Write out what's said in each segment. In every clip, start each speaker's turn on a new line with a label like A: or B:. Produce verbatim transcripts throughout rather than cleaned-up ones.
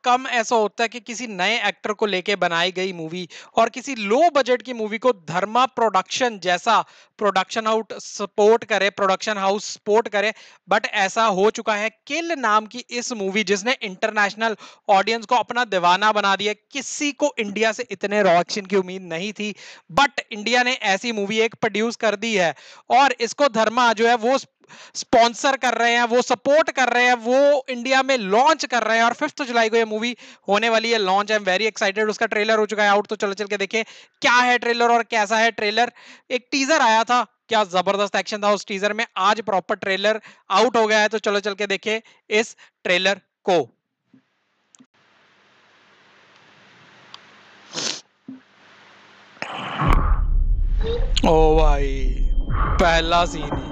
A: कम ऐसा होता है कि किसी नए एक्टर को लेके बनाई गई मूवी और किसी लो बजट की मूवी को धर्मा प्रोडक्शन जैसा प्रोडक्शन आउट सपोर्ट करे, प्रोडक्शन हाउस सपोर्ट करे। बट ऐसा हो चुका है किल नाम की इस मूवी जिसने इंटरनेशनल ऑडियंस को अपना दीवाना बना दिया। किसी को इंडिया से इतने रॉ एक्शन की उम्मीद नहीं थी, बट इंडिया ने ऐसी मूवी एक प्रोड्यूस कर दी है और इसको धर्मा जो है वो स्पॉन्सर कर रहे हैं, वो सपोर्ट कर रहे हैं, वो इंडिया में लॉन्च कर रहे हैं और फिफ्थ जुलाई को ये मूवी होने वाली है launch. I am very excited. उसका ट्रेलर हो चुका है आउट, तो चलो चल के देखें क्या है ट्रेलर और कैसा है ट्रेलर। एक टीजर आया था, क्या जबरदस्त एक्शन था उस टीजर में। आज प्रॉपर ट्रेलर आउट हो गया है, तो चलो चल के देखें इस ट्रेलर को। ओ भाई, पहला सीन ही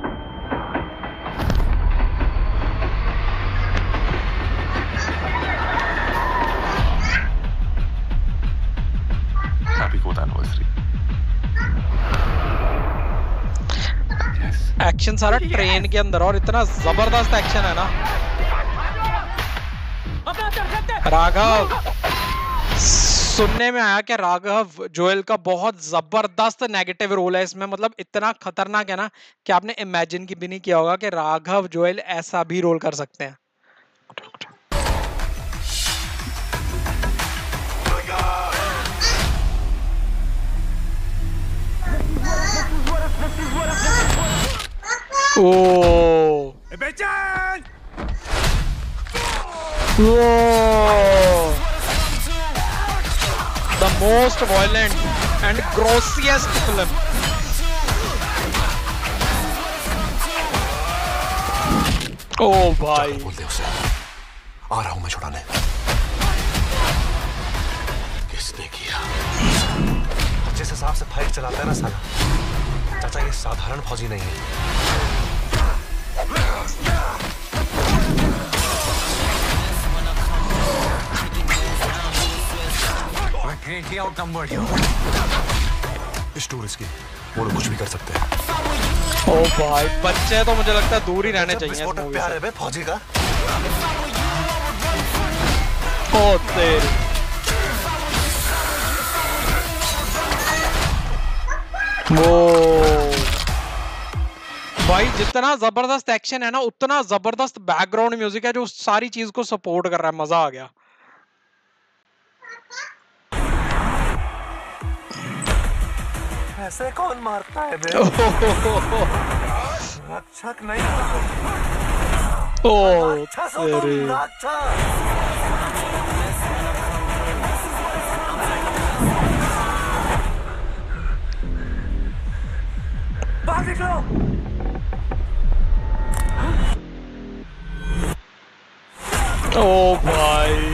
B: हैप्पी फोर्थ एनिवर्सरी।
A: एक्शन सारा ट्रेन के अंदर और इतना जबरदस्त एक्शन है ना। राघव, सुनने में आया कि राघव जोएल का बहुत जबरदस्त नेगेटिव रोल है इसमें, मतलब इतना खतरनाक है ना कि आपने इमेजिन भी नहीं किया होगा कि राघव जोएल ऐसा भी रोल कर सकते हैं। ओ
C: बेचैन!
A: The most violent and grossiest film. ओ भाई,
C: बोलते उसे आ रहा हूं मैं छुड़ाने। किसने किया? जिस हिसाब से फाइट चलाता है ना साला, चाचा ये साधारण फौजी नहीं है। इस टूरिस्ट की वो लोग कुछ भी कर सकते हैं।
A: ओ भाई, बच्चे तो मुझे लगता है दूर ही रहने चाहिए इस मूवी
C: प्यार
A: से।
C: है बे फौजी का।
A: ओ तेरी, वो भाई जितना जबरदस्त एक्शन है ना उतना जबरदस्त बैकग्राउंड म्यूजिक है जो सारी चीज को सपोर्ट कर रहा है। मजा आ गया।
C: ऐसे कौन मारता है बे? रक्षक नहीं,
A: ओ
C: राक्षस हो तुम,
A: तेरी,
C: राक्षस। बाहर निकलो।
A: ओ भाई,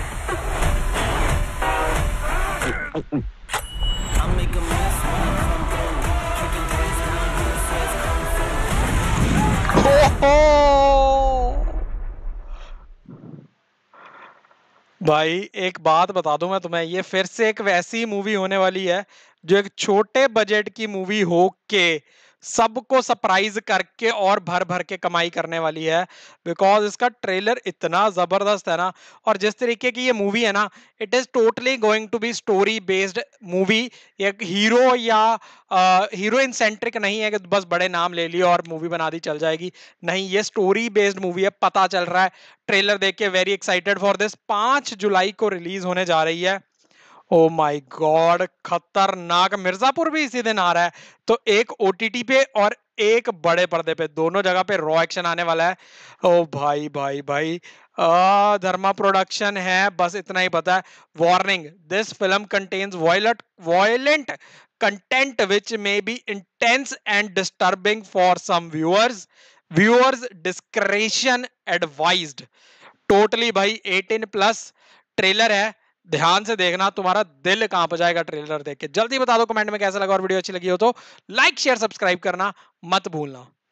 A: भाई एक बात बता दूं मैं तुम्हें, ये फिर से एक वैसी मूवी होने वाली है जो एक छोटे बजट की मूवी हो के सबको सरप्राइज करके और भर भर के कमाई करने वाली है। बिकॉज इसका ट्रेलर इतना जबरदस्त है ना, और जिस तरीके की ये मूवी है ना, it is totally going to be story based movie. एक हीरो या हीरोइन सेंट्रिक नहीं है कि बस बड़े नाम ले लिए और मूवी बना दी चल जाएगी। नहीं, ये स्टोरी बेस्ड मूवी है, पता चल रहा है ट्रेलर देख के। Very excited for this. पांच जुलाई को रिलीज होने जा रही है। ओ माय गॉड, खतरनाक। मिर्जापुर भी इसी दिन आ रहा है, तो एक ओटीटी पे और एक बड़े पर्दे पे, दोनों जगह पे रॉ एक्शन आने वाला है। ओ भाई भाई भाई, आ, धर्मा प्रोडक्शन है, बस इतना ही पता है। Warning, this film contains violent violent content which may be intense and disturbing for some viewers. Viewers discretion advised. Totally भाई एटीन प्लस ट्रेलर है, ध्यान से देखना, तुम्हारा दिल कांप जाएगा ट्रेलर देख के। जल्दी बता दो कमेंट में कैसा लगा, और वीडियो अच्छी लगी हो तो लाइक शेयर सब्सक्राइब करना मत भूलना।